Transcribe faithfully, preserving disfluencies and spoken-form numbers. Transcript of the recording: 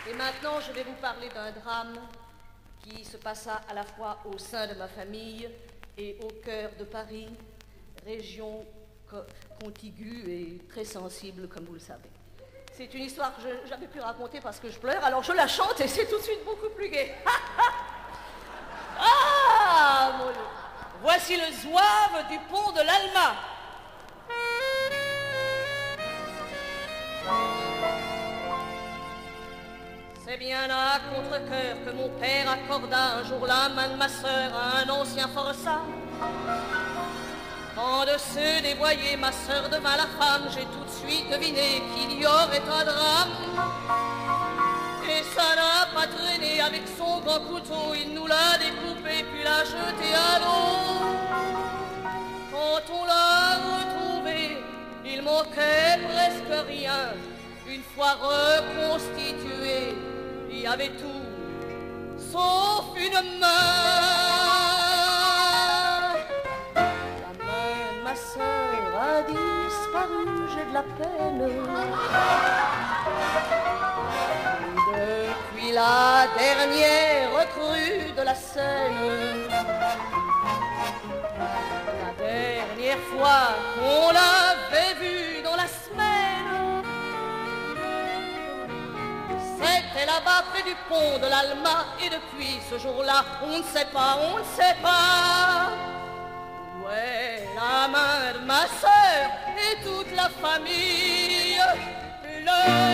Et maintenant, je vais vous parler d'un drame qui se passa à la fois au sein de ma famille et au cœur de Paris, région co contiguë et très sensible, comme vous le savez. C'est une histoire que je j'avais pu raconter parce que je pleure, alors je la chante et c'est tout de suite beaucoup plus gai. Ah, mon Dieu. Voici le zouave du pont de l'Alma. C'est bien à contre-cœur que mon père accorda un jour la main de ma sœur à un ancien forçat. Quand de se dévoyer ma sœur devint la femme, j'ai tout de suite deviné qu'il y aurait un drame. Et ça n'a pas traîné, avec son grand couteau, il nous l'a découpé puis l'a jeté à l'eau. Quand on l'a retrouvé, il manquait presque rien. Une fois reconstitué, il y avait tout, sauf une main. La main de ma sœur a disparu, j'ai de la peine. Et depuis la dernière recrue de la Seine, la dernière fois qu'on l'avait vue dans la semaine, c'était là-bas près du pont de l'Alma. Et depuis ce jour-là, on ne sait pas, on ne sait pas où est la main de ma sœur et toute la famille. Le